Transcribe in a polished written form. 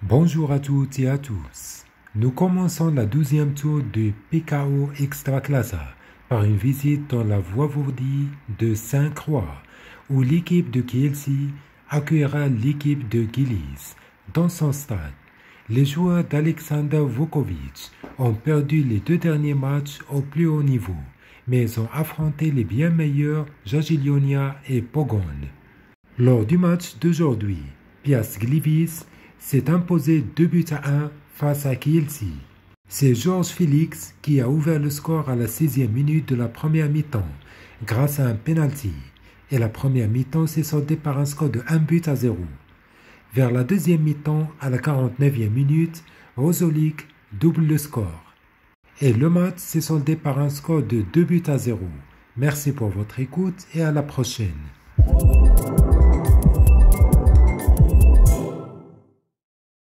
Bonjour à toutes et à tous. Nous commençons la 12e tour de PKO Extraclasa par une visite dans la voïvodie de Sainte-Croix, où l'équipe de Kielce accueillera l'équipe de Gilis dans son stade. Les joueurs d'Alexander Vukovic ont perdu les deux derniers matchs au plus haut niveau, mais ils ont affronté les bien meilleurs Jagiellonia et Pogoń. Lors du match d'aujourd'hui, Piast Gliwice s'est imposé 2-1 face à Kielce. C'est Georges Félix qui a ouvert le score à la 6e minute de la première mi-temps grâce à un penalty, et la première mi-temps s'est soldée par un score de 1-0. Vers la deuxième mi-temps, à la 49e minute, Rosolik double le score. Et le match s'est soldé par un score de 2-0. Merci pour votre écoute et à la prochaine.